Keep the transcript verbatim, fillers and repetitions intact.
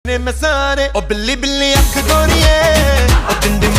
ਨੇ ਮੈਂ ਸਾਰੇ ਉਹ ਬਿੱਲੀ ਬਿੱਲੀ ਅੱਖ ਗੋਰੀਏ ਉਹ ਦਿੰਦੀ